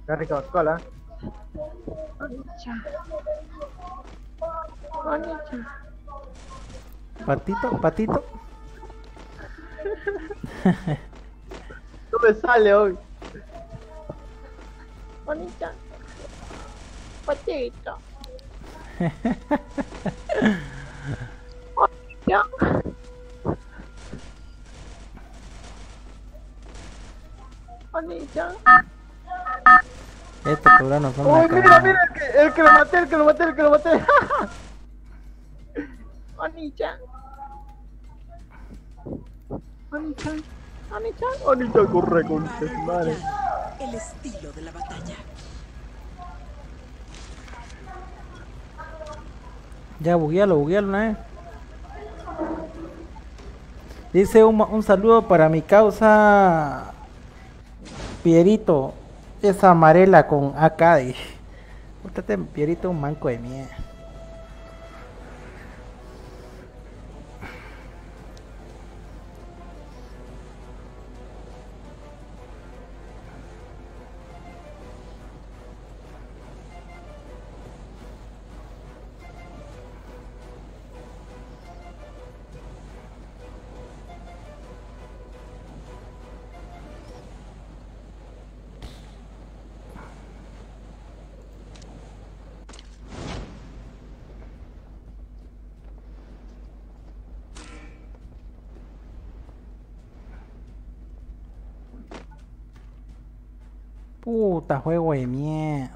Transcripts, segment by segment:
Qué rica cola. Onicha. Onicha. Patito, patito. No me sale hoy. Onicha. Patito. Onicha. Onicha. Estos peruanos son una Uy, mira, cagada. mira, el que lo maté, el que lo maté, el que lo maté. Onicha. Onicha, Onicha. Onicha, corre con su Para madre. Royal, el estilo de la batalla. Ya, buguealo una vez. Dice un saludo para mi causa Pierito. Esa amarela con AK. Usted Pierito un manco de mierda. Puta juego de mierda.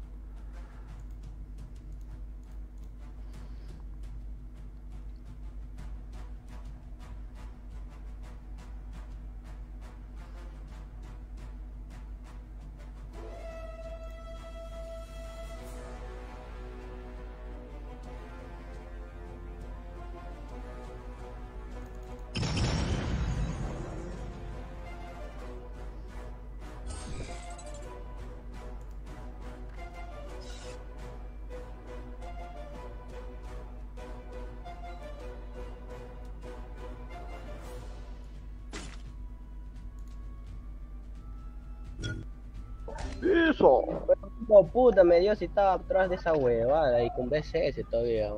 Eso. Como puta me dio si estaba atrás de esa huevada y con BCS todavía.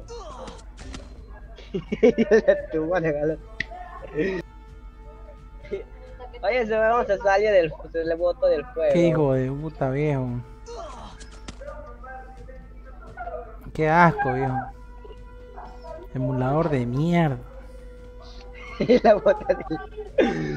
Tu madre, galo. Oye, ese huevón se salió se le botó del Qué fuego. hijo de puta viejo. Qué asco viejo. Emulador de mierda. Y la bota del...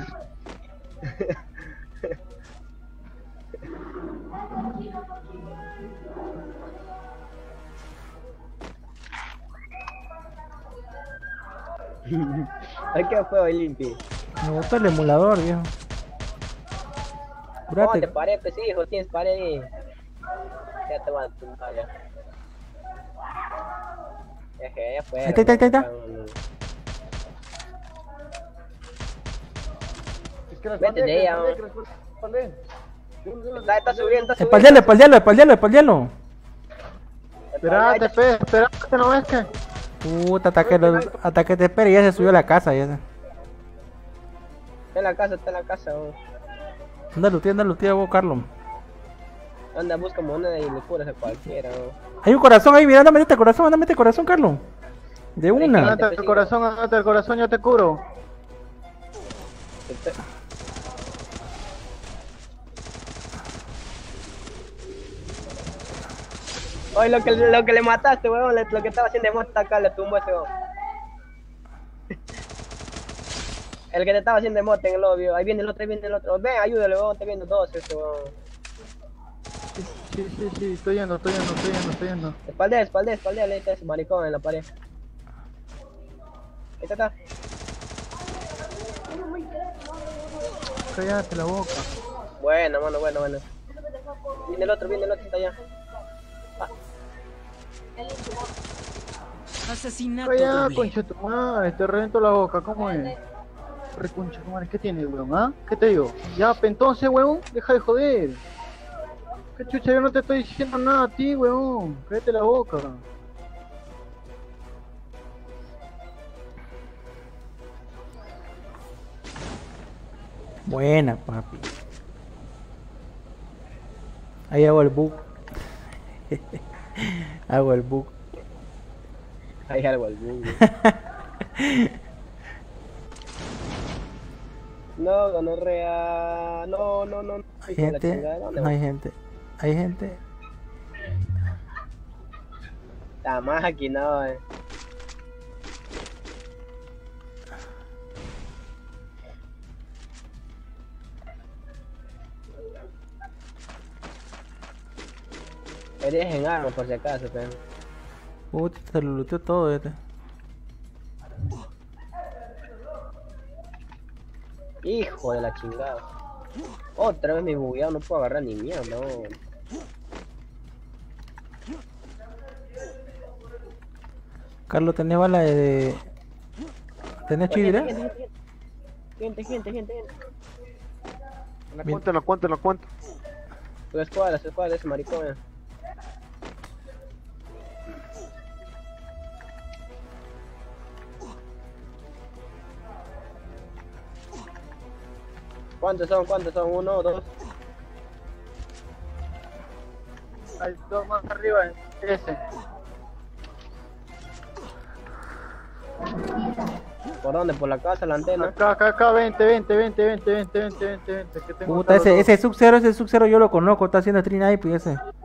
Ay, qué feo el limpi. Me botó el emulador viejo. ¿Cómo te Curate. paré? Pues sí, hijo, tienes pared ahí. Ya te van a tumbar ya. Ya que ya fue. Ahí está. Es que la Vete de ella, Está subiendo, está subiendo. Espaldealo. Espérate, pe, espérate, ¿no ves que? Puta, hasta que te espere, ya se subió a la casa. Ya. Está en la casa. Anda lutía vos, Carlos. Anda, busca moneda y le curas a cualquiera. Hay un corazón ahí, mira, anda, mete corazón, Carlos. De una. Ándate el corazón, yo te curo. Oye, lo que le mataste, weón, lo que estaba haciendo de moto acá, le tumbó ese weón. El que te estaba haciendo de moto en el lobby, ahí viene el otro. Ven, ayúdale, weón, te viendo dos ese weón. Sí, estoy yendo. Espaldea, le está ese maricón en la pared. Ahí está. Cállate la boca. Bueno, mano, bueno. Viene el otro, está allá. Asesinato Cállate, doble. concha tu madre, te reviento la boca, ¿cómo es? Reconcha tu madre, ¿qué tienes, weón? ¿Ah? ¿Qué te digo? Ya, pues, entonces, weón, deja de joder. ¿Qué chucha? Yo no te estoy diciendo nada a ti, weón. Cállate la boca. Buena, papi. Ahí hago el bug. Hago el bug. Hay algo al bug. No, gonorrea. No, no, no. Hay Hijo de la gente, chingada, ¿dónde no hay voy? gente. Hay gente. La máquina, Eres en armas por si acaso, pero. Puta, se lo looteó todo este. Hijo de la chingada. Otra vez me bugueado, no puedo agarrar ni mierda, no. Carlos, ¿tenés bala de... ¿Tenés chivira? Gente. Bien. La cuento. Su escuadra, ese maricón. ¿Cuántos son? ¿Uno o dos? Hay dos más arriba, ese. ¿Por dónde? ¿Por la casa, la antena? Acá, 20, que tengo Puta, hasta los ese Sub-Zero yo lo conozco, está haciendo stream ahí, pues ese.